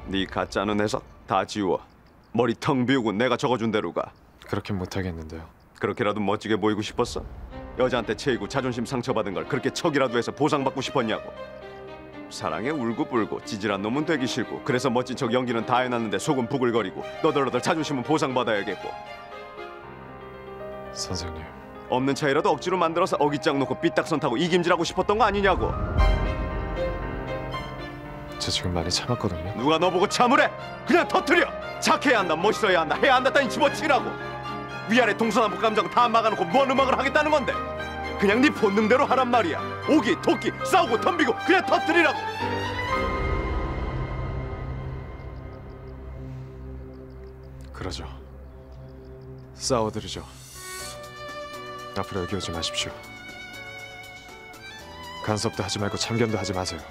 네 가짜는 해석 다 지워. 머리 텅 비우고 내가 적어준 대로 가. 그렇게 못하겠는데요. 그렇게라도 멋지게 보이고 싶었어? 여자한테 체이고 자존심 상처받은 걸 그렇게 척이라도 해서 보상받고 싶었냐고. 사랑에 울고불고 찌질한 놈은 되기 싫고, 그래서 멋진 척 연기는 다 해놨는데 속은 부글거리고 너덜너덜 자존심은 보상받아야겠고. 선생님, 없는 차이라도 억지로 만들어서 어깃장 놓고 삐딱선 타고 이김질하고 싶었던 거 아니냐고. 저 지금 많이 참았거든요. 누가 너 보고 참으래? 그냥 터뜨려. 착해야 한다, 멋있어야 한다, 해야 한다 따니 집어치라고. 위아래 동서남북 감정 다 막아놓고 뭔 음악을 하겠다는 건데. 그냥 네 본능대로 하란 말이야. 오기 도끼 싸우고 덤비고 그냥 터뜨리라고. 그러죠. 싸워드리죠. 앞으로 여기 오지 마십시오. 간섭도 하지 말고 참견도 하지 마세요.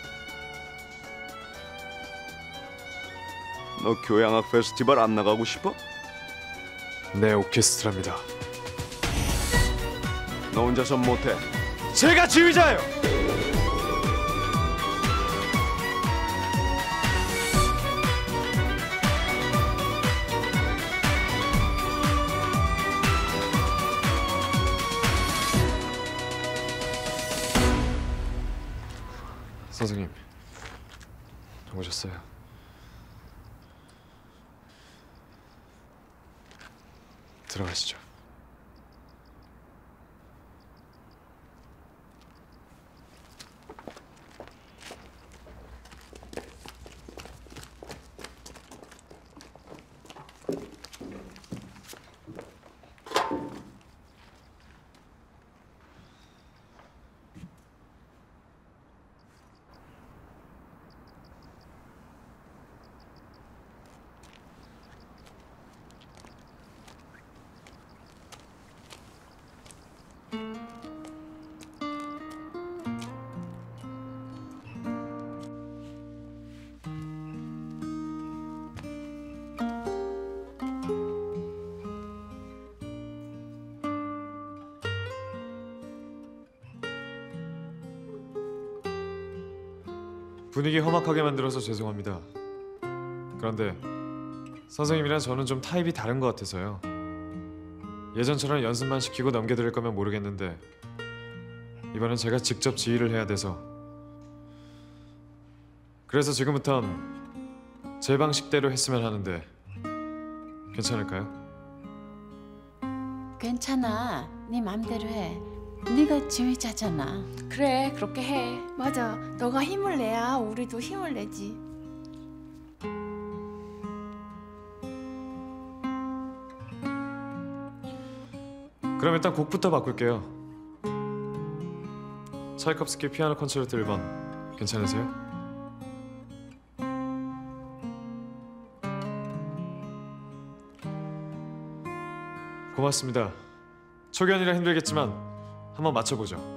너 교양악 페스티벌 안 나가고 싶어? 내 오케스트라입니다. 너 혼자선 못해. 제가 지휘자예요. 선생님, 오셨어요? 들어가시죠. 분위기 험악하게 만들어서 죄송합니다. 그런데 선생님이랑 저는 좀 타입이 다른 것 같아서요. 예전처럼 연습만 시키고 넘겨드릴 거면 모르겠는데 이번엔 제가 직접 지휘를 해야 돼서, 그래서 지금부턴 제 방식대로 했으면 하는데 괜찮을까요? 괜찮아. 네 맘대로 해. 네가 지휘자잖아. 그래, 그렇게 해. 맞아. 너가 힘을 내야 우리도 힘을 내지. 그럼 일단 곡부터 바꿀게요. 차이콥스키 피아노 콘체르토 1번 괜찮으세요? 고맙습니다. 초견이라 힘들겠지만 한번 맞춰보죠.